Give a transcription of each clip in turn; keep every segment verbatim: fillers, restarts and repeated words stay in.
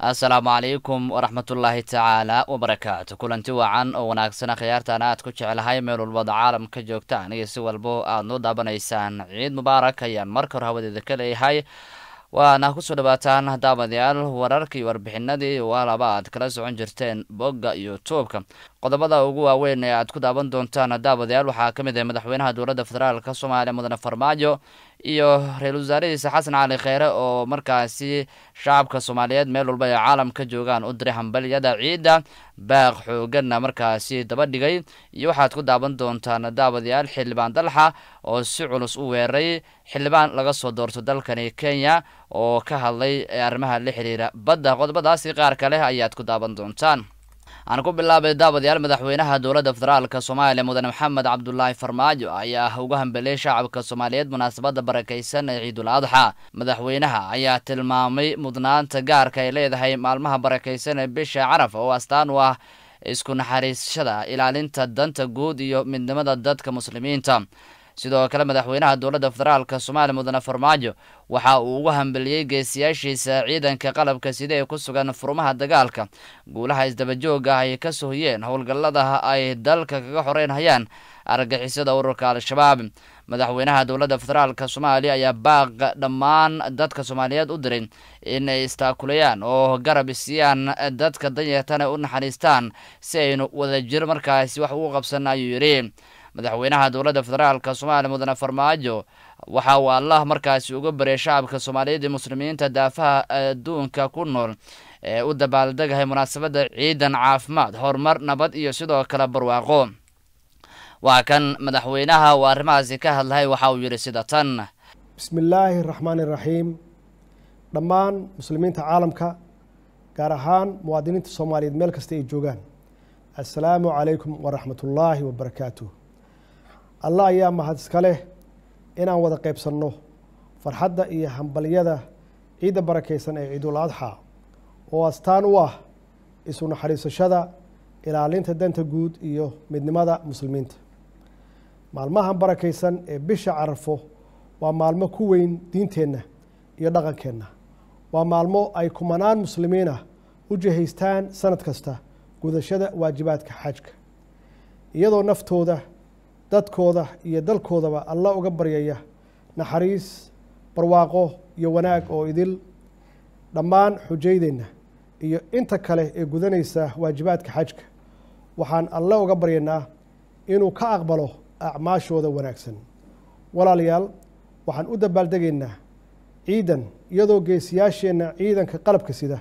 السلام عليكم ورحمة الله تعالى وبركاته. كلنتي وعن وناقصنا خيارتنا أتكو جعلها يميل الوضع عالم كجوكتان يسوى البو آنو دابنيسان عيد مبارك أيان مركر هاودي ذكالي هاي waana ku soo dhawaataan daawadayaal wararkii warbixinadii walabaad kala socon jirteen bogga YouTube-ka. qodobada ugu waaweyn ee aad ku daawan doontaan daawadayaal waxaa kamid ah madaxweynaha dowladda federaalka Soomaaliya Mudane Farmaajo iyo ra'iisul wasaarihiisa Xasan Cali Kheyre oo markaasi shacabka Soomaaliyeed meel walba ay caalamka joogaan u diray hambaliyada ciida baaq xoogan markaasi daba dhigay iyo waxaad ku daawan doontaan daawadayaal xildhibaan dalxa oo si culus u weeray xildhibaan laga soo doorto dalkani Kenya oo ka hadlay arrimaha la xiriira badda. qodobadaasi qaar kale ayaad ku daawan doontaan. aan ku bilaabay daawadayaal madaxweynaha dowladda federaalka Soomaaliya Mudane Maxamed Cabdullaahi Farmaajo ayaa uga hambaliyay shacabka Soomaaliyeed munaasabada barakeysan ee Ciidul Adha. madaxweynaha ayaa tilmaamay mudnaanta gaarka ay leedahay maalmaha barakeysan ee bisha Caraf oo astaan u ah isku naxariisashada, ilaalinta danta guud iyo midnimada dadka muslimiinta. sidoo kale madaxweynaha dowladda federaalka Soomaaliya Mudane Farmaajo waxa uu uga hambaliyay geesiyaashiisa ciidanka qalabka sida ay ku sugan furmaha dagaalka guulaha isdaba jooga ay ka soo hiyeen howlgallada ay dalka kaga xoreynayaan argagixisada ururka Al-Shabaab. madaxweynaha dowladda federaalka Soomaaliya ayaa baaq dhammaan dadka Soomaaliyeed u diray in ay istaakulayaan oo garab siiyaan dadka danyarta u naxariistaan si aynu wadajir markaasi wax ugu qabsan ayuu yiri. madaxweynaha dowladda federaalka Soomaaliya Mudane Farmaajo waxa uu Allah markaasi uga baray shacabka Soomaaliyeed iyo muslimiinta daafaha adduunka ku nool ee u dabaaldegay munaasabada ciidan caafimaad, horumar, nabad iyo sidoo kale barwaaqo. waa kan madaxweynaha oo arrimahaasi ka hadlay waxa uu yiri sida tan: bismillaahi raxmaani raxiim. dhammaan muslimiinta caalamka gaar ahaan muwaadiniinta Soomaaliyeed meel kasta ay joogaan, assalaamu calaykum waraxmatullaahi wabarakaatuh. allah ayaa mahad iska leh inaan wada qaybsanno farxadda iyo hambaliyada ciidda barakeysan ee Ciidul Adha oo astaan u ah isu naxariisashada, ilaalinta danta guud iyo midnimada muslimiinta. maalmahan barakeysan ee bisha Carafo waa maalmo ku weyn diinteenna iyo dhaqankeenna. waa maalmo ay kumanaan muslimiin ah u jihaystaan sanad kasta gudashada waajibaadka xajka, iyadoo naftooda, dadkooda iyo dalkoodaba Allah uga baryaya naxariis, barwaaqo iyo wanaag oo idil. dhammaan xujaydeenna iyo inta kale ee gudanaysa waajibaadka xajka waxaan Allah uga baryaynaa inuu ka aqbalo acmaashooda wanaagsan. walaalayaal, waxaan u dabaaldegaynaa ciidan iyadoo geesiyaasheenna ciidanka qalabka sida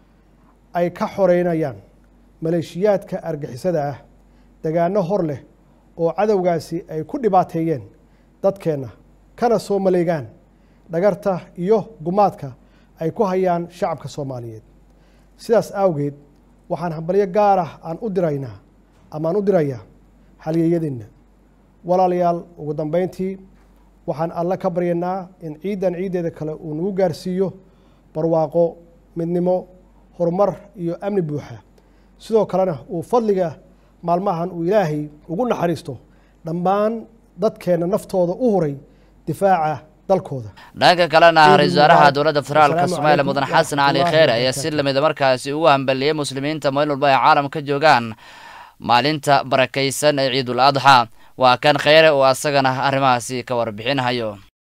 ay ka xoreynayaan maleeshiyaadka argixisada ah dagaano hor leh oo cadowgaasi ay ku dhibaateeyeen dadkeenna, kana soo maleegaan dhagarta iyo gumaadka ay ku hayaan shacabka Soomaaliyeed. sidaas awgeed waxaan hambalyo gaar ah aan u diraynaa amaan u dirayaa halyeeyadeenna. walaalayaal, ugu dambeyntii waxaan alla ka baryaynaa in ciidan ciideeda kale uu nagu gaarsiiyo barwaaqo, midnimo, horumar iyo amni buuxa. sidoo kalena uu fadliga maalmahan uu Ilaahay ugu naxariisto dhammaan dadkeena naftooda u huray difaaca dalkooda. dhanka kalena ra'iisul wasaaraha dowladda federaalka Soomaaliya Mudane Xasan Cali Kheyre ayaa si lamid markaasi ugu hambaliyay muslimiinta meel walba ay caalamka joogaan maalinta barakeysan ee Ciidul Adha. waa kan Kheyre oo asagana arrimahaasi ka warbixinayo.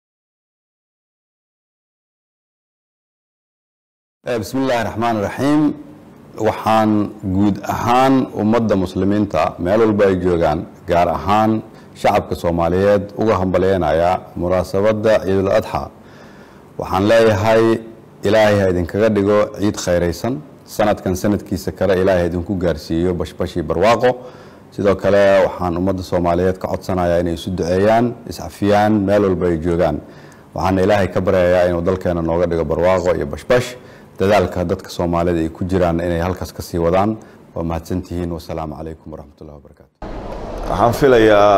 bismillaahi raxmaani raxiim. waxaan guud ahaan ummadda muslimiinta meel walba ay joogaan gaar ahaan shacabka Soomaaliyeed uga hambalyeynaya munaasabada Ciidul Adha. waxaan leeyahay Ilaahay ha idinkaga dhigo ciid khayraysan, sanadkan sanadkiisa kale Ilaahay idinku gaarsiiyo bashbashi barwaaqo. sidoo kale waxaan ummadda Soomaaliyeed ka codsanayaa inay isu duceeyaan, iscafiyaan meel walba ay joogaan. waxaan Ilaahay ka baryayaa inuu dalkeena nooga dhigo barwaaqo iyo bashbash. dadaalka dadka Soomaaliyeed ay ku jiraan inay halkaas ka sii wadaan. waa mahadsantihiin. wassalaamu calaykum waraxmatullaahi wabarakaatu. waxaan filayaa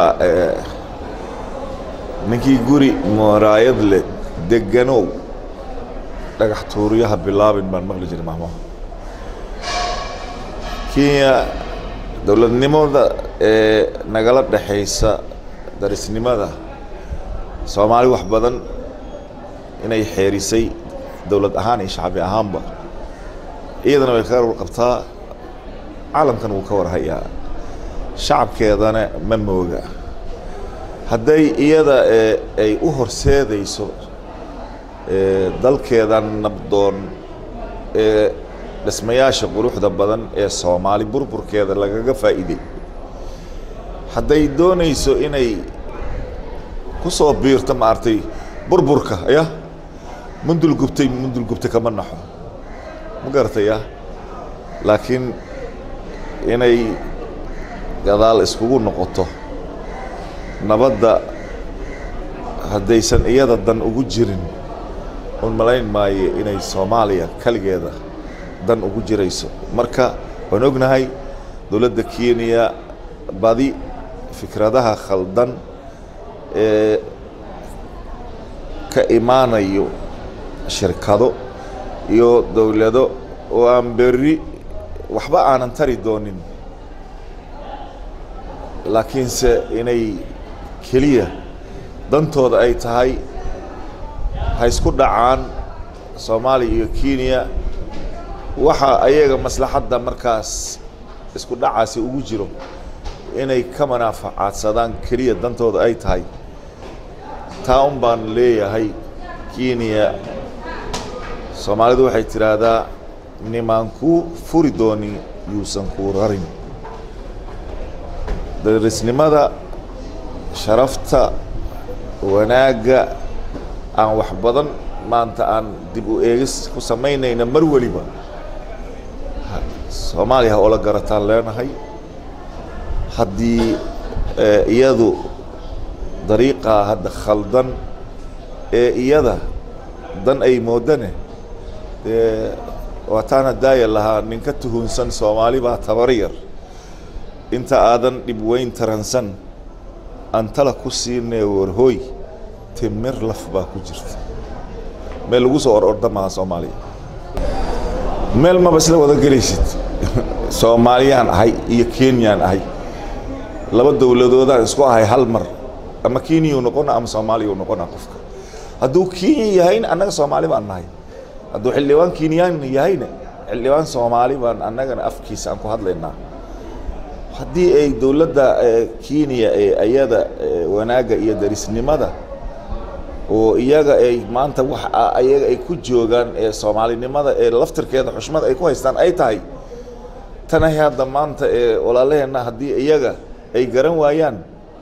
ninkii guri muraayad leh deganow dhagax tuuriyaha bilaabin baan maqli jiray mahmo. Kenya dowladnimada ee nagala dhaxaysa darisnimada Soomaali wax badan inay xeerisay dowlad ahaan iyo shacbi ahaanba iyadana way ka warqabtaa caalamkan wuu ka warhayaa shacabkeedana ma mooga hadday iyada ay u horseedayso dalkeedan nabdoon ee dhismayaasha quruxda badan ee Soomaali burburkeeda lagaga faa'iiday hadday doonayso inay ku soo biirto maartay burburka ya mundul gubtay mundul gubtay kama naxo ma garataya laakiin inay gadaal iskugu noqoto nabadda haddaysan iyada dan ugu jirin un malayn maayo inay Soomaaliya kaligeeda dan ugu jirayso marka waan ognahay dawladda Kenya badi fikradaha khaldan ee ka imaanayo shirkado iyo dawlado oo aan berri waxba aanan tari doonin laakiinse inay keliya dantooda ay tahay ha isku dhacaan Soomaaliya iyo Kenya waxa ayaga maslaxadda markaas isku dhacaasi ugu jiro inay ka manaafacaadsadaan keliya dantooda ay tahay taa un baan leeyahay Kenya Soomaalidu waxay tiraahdaa nimanku furi dooni yuusan ku rarin darisnimada sharafta wanaaga aan wax badan maanta aan dib u eegis ku sameynayna mar waliba Soomaaliya oo la garataan leenahay haddii iyadu dariiqa hadda khaldan ee iyada dan ay moodane waataana daaya lahaa ninka tuhunsan Soomaali baa tabariyar inta aadan dhib weyn taransan antala ku siinay warhooy timir laf baa ku jirta meel lagu soo ororda ma Soomaaliya meel ma basla wada galaysid Soomaaliyaan ahay iyo Kenyaan ahay laba dawladooda isku ahay hal mar ama Kenya noqona ama Soomaaliya noqona qofka hadduu Kenya yahayna annaga Soomaali baan nahay hadduu xildhibaan Kenyaan yahayna xildhibaan Soomaali baan annagana afkiisa aan ku hadlaynaa haddii ay dawladda Kenya ee ayada wanaaga iyo darisnimada oo iyaga ay maanta wax ayaga ay ku joogaan ee Soomaalinimada ee laftirkeeda xushmad ay ku haystaan ay tahay tana hadda maanta ee walaalaheena haddii iyaga ay garan waayaan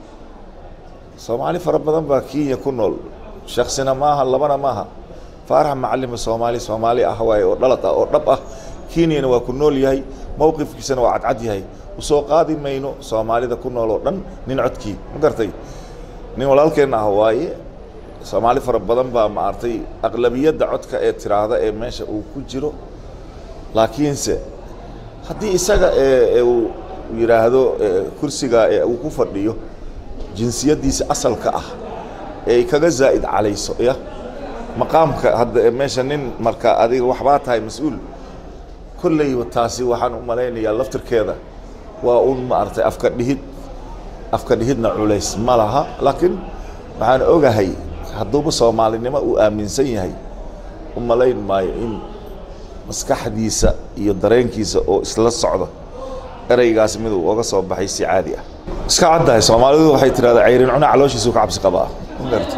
Soomaali fara badan baa Kenya ku nool shakhsina maaha labana maaha faarax macallin Soomaali Soomaali ah waay oo dhalata oo dhab ah Kenya waa ku nool yahay mowqifkiisana waa cadcad yahay usoo qaadi mayno Soomaalida ku nool oo dhan nin codkii ma gartay nin walaalkeena ah waaye Soomaali fara badan baa maartay aqlabiyada codka ee tiraahda ee meesha uu ku jiro laakiinse haddii isaga ee uu yiraahdo kursiga ee uu ku fadhiyo jinsiyadiisa asalka ah ee kaga zaa'id calayso ya maqaamka hadda meesha nin marka adiga waxba tahay mas'uul kullay taasi waxaan u maleynayaa laftirkeeda waa un maartay afka dhihid afka dhihidna culays ma laha laakiin waxaan ogahay hadduuba Soomaalinimo uu aaminsan yahay u malayn maayo in maskaxdiisa iyo dareenkiisa oo isla socda eraygaas mid uu uga soo baxay si caadi ah iska caddahay Soomaalidu waxay tiraahdaa ceyrin cuna calooshiisu ka cabsi qabaa garta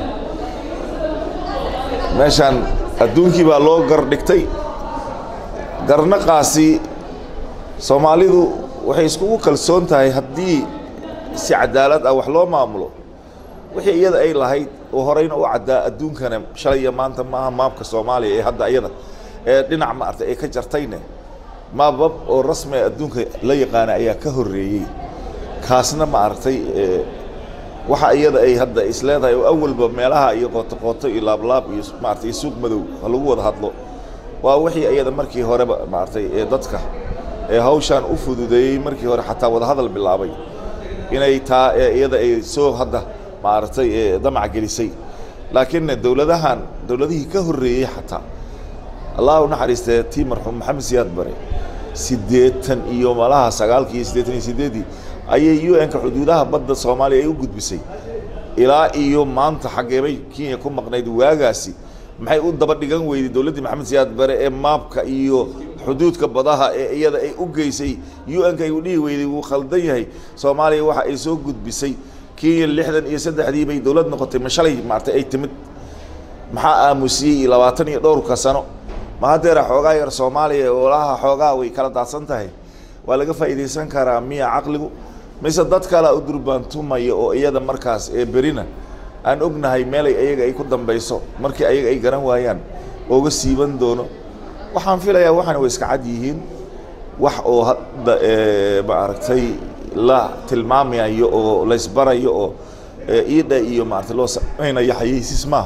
meeshan adduunkii baa loo gar dhigtay garnaqaasi Soomaalidu waxay isku kalsoon tahay haddii si cadaalad ah wax loo maamulo wixii iyada ay lahayd oo horeyna u cadaa adduunkana shalay maanta maaha maabka Soomaaliya ee hadda iyada ee dhinac ma artay ay ka jartayne maabab oo rasmi adduunka la yaqaan ayaa ka horeeyay kaasna ma artay waxa iyada ay hadda isleedahay oo awalba meelaha iyo qoto qoto iyo laab laab iyo ma artay suuq madow lagu wada hadlo waa wixii iyada markii hore ma artay ee dadka ee hawshan u fududeeyay markii hore xataa wada hadal bilaabay inay taa iyada ay soo hadda ma artay damac gelisay laakiin dawladahan dawladihii ka horeeyay xataa Allah u naxariistay tii marxuum Maxamed Siyaad Bare sideetan iyo malaha sagaalkii sideetan iyo sideed ayay U N ka xuduudaha badda Soomaaliya ay u gudbisay ilaa iyo maanta xageebay Kenya ku maqnayd waagaasi maxay u daba dhigan weeyday dawladda Maxamed Siyaad Bare ee maabka iyo xuduudka badaha ee iyada ay u geysay U N ka ay u dhihi weyday wuu khaldan yahay Soomaaliya waxa ay soo gudbisay Kenya lixdan iyo saddexdii bay dawlad noqotay ma shalay maartay ay timid maxaa aamusiyay labaatan iyo dhowr ka sano ma hadeera xoogaa yar Soomaaliya oo laha xoogaa way kala daadsan tahay waa laga faa'iideysan karaa miya aqligu mise dad kale u durbaantumaya oo iyada markaas ee berina aan ognahay meel ay ayaga ay ku dambayso markii ayaga ay garan waayaan ooga siiban doono waxaan filayaa waxaan way iska cad yihiin wax oo hadda ee ma aragtay la tilmaamayo oo la isbarayo oo iida iyo maartay loo sameeyay xayeysiis ma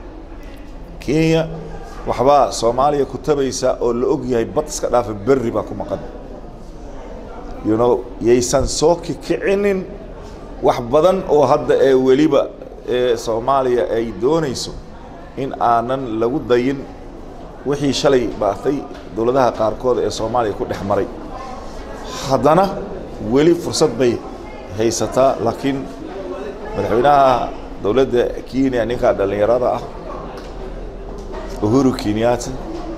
Kenya waxba Soomaaliya ku tabaysa oo la og yahay bad iska dhaaf berri ba ku maqan you know yeysan soo kicinin wax badan oo hadda ee waliba ee Soomaaliya ay doonayso in aanan lagu dayin wixii shalay baatay dawladaha qaarkood ee Soomaaliya ku dhexmaray haddana weli fursad bay haysataa laakiin madaxweynaha dawladda Kenya ninka dhalinyarada ah Uhuru Kenyatta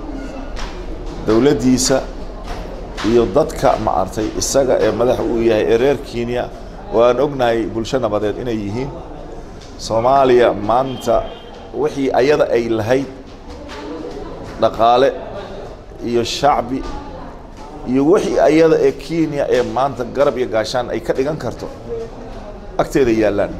dawladdiisa iyo dadka ma artay isaga ee madax uu yahay reer Kenya waan ognahay bulshada nabadeed inay yihiin Soomaaliya maanta wixii ayada ay lahayd dhaqaale iyo shacbi iyo wixii ayada ee Kenya ee maanta garab iyo gaashaan ay ka dhigan karto agteeda yaalaan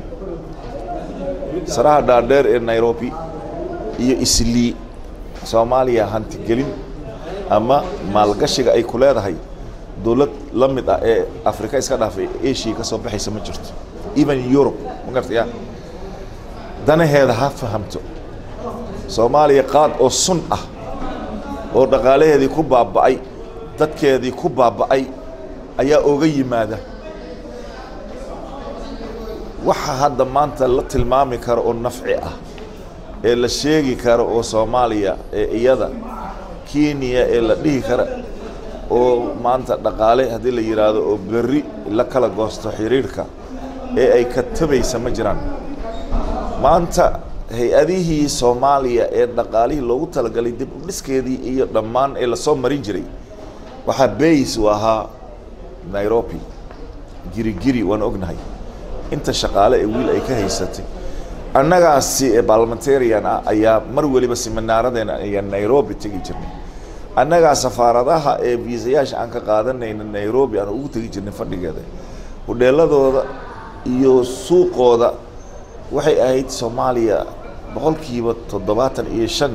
saraha dhaadheer ee Nairobi iyo Islii Soomaaliya hanti gelin ama maalgashiga ay ku leedahay dawlad la mid ah ee Afrika iska dhaafay Asia ka soo baxaysa ma jirto even Europe ma gartay danaheeda ha fahamto Soomaaliya qaad oo sun ah oo dhaqaalaheedii ku baaba'ay dadkeedii ku baaba'ay ayaa ooga yimaada waxa hadda maanta la tilmaami karo oo nafci ah ee la sheegi karo oo Soomaaliya ee iyada Kenya ee la dhihi kara oo maanta dhaqaale hadii la yiraahdo oo berri la kala goosto xiriirka ee ay ka tabaysa ma jiraan maanta hay-adihii Soomaaliya ee dhaqaalihii loogu talagalay dib u dhiskeedii iyo dhammaan ee la soo marin jiray waxa base u ahaa Nairobi giri giri waan ognahay inta shaqaale ee wiil ay ka haysatay annagaasi ee parliamentarian ah ayaa mar waliba seminaaradeen ay Nairobi tagi jirnay annaga safaaradaha ee viisayaasha aan ka qaadanayna Nairobi aan ugu tagi jirnay fadhigeeda hoteeladooda iyo suuqooda waxay ahayd Soomaaliya boqolkiiba toddobaatan iyo shan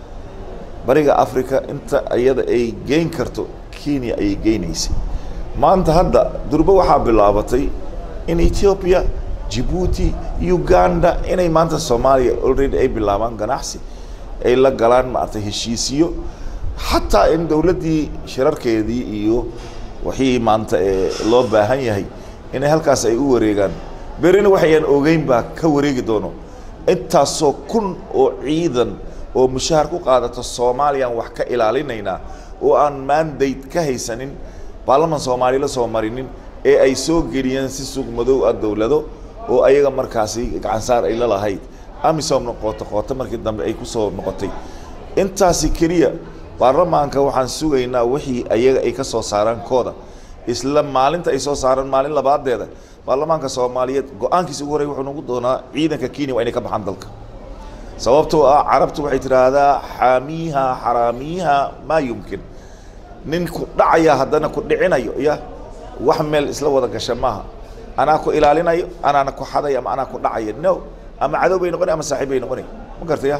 bariga Afrika inta ayada ay geyn karto Kenya ay geynaysay maanta hadda durba waxa bilaabatay in Ethiopia Djibouti Uganda inay maanta Soomaaliya already ay bilaabaan ganacsi ay la galaan maartay heshiisiyo hatta in dawladii shirarkeedii iyo wixii maanta ee loo baahan yahay inay halkaas ay u wareegaan berina waxayaan ogeyn baa ka wareegi doono intaasoo kun oo ciidan oo mushahar ku qaadato Soomaaliya wax ka ilaalinayna oo aan mandate ka haysanin baarlamaan Soomaaliya la soo marinin ee ay soo geliyeen si suuq madow ah dawlado oo ayaga markaasi gacan saar ay la lahayd amisom noqoto qoto markii dambe ay ku soo noqotay intaasi kaliya baarlamaanka waxaan sugaynaa wixii ayaga ay ka soo saaraan kooda isla maalinta ay soo saaraan maalin labaadeeda baarlamaanka Soomaaliyeed go'aankiisa ugu horeeyay wuxuu nagu doonaa ciidanka Kenya waa inay ka baxaan dalka sababtoo ah carabtu waxay tiraahdaa xaamiha xaraamiha ma yumkin nin ku dhacaya haddana ku dhicinayo ya wax meel isla wada gasha maaha anaa ku ilaalinayo anaana ku xaday ama anaa ku dhacayo no ama cadow bay noqonay ama saaxiib bay noqonay ma gartaya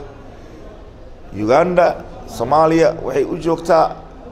Uganda Soomaaliya waxay u joogtaa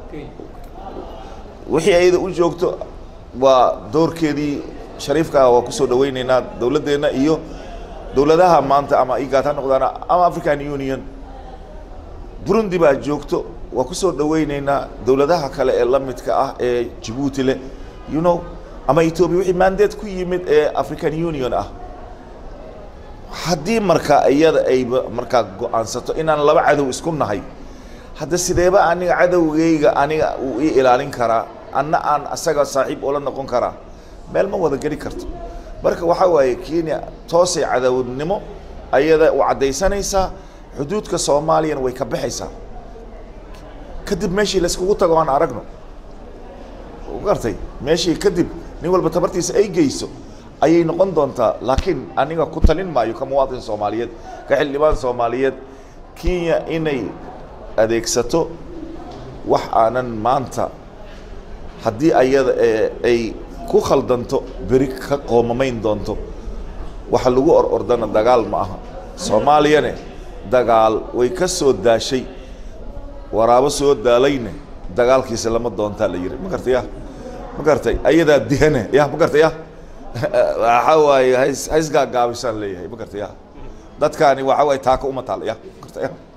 wixii ayada u joogto waa doorkeedii shariifka waa ku soo dhaweynayna dawladeena iyo dawladaha maanta ama igata noqdana ama African Union Burundi baa joogto waa ku soo dhaweynayna dawladaha kale ee la midka ah ee Djibouti le you know ama Ethiopia wixii mandate ku yimid ee African Union ah haddii marka iyada ay marka go'aansato inaan laba cadow isku nahay hadda sideeba aniga cadowgeyga aniga uu ii ilaalin karaa anna aan asaga saaxiib oo la noqon karaa meel ma wada gali karto marka waxa waaye Kenya toosay cadawnimo ayada u cadaysanaysa xuduudka Soomaaliya way ka baxaysaa kadib meeshii la iskugu tago aan aragno gartay meeshii kadib nin walba tabartiisa ay geyso ayay noqon doontaa laakiin aniga ku talin maayo ka muwaadin Soomaaliyeed ka xildhibaan Soomaaliyeed Kenya inay adeegsato wax aanan maanta haddii ayada ay ku khaldanto beri ka qoomamayn doonto waxa lagu or ordana dagaal ma aha Soomaaliyane dagaal way ka soo daashay waraabo soo daalayne dagaalkiisa lama doonta la yiri ma gartay ma gartay ayada dihane ya ma gartay waxa way hays hays gaabisan leeyahay ma gartay dadkaani waxa way taaka uma taal ya gartay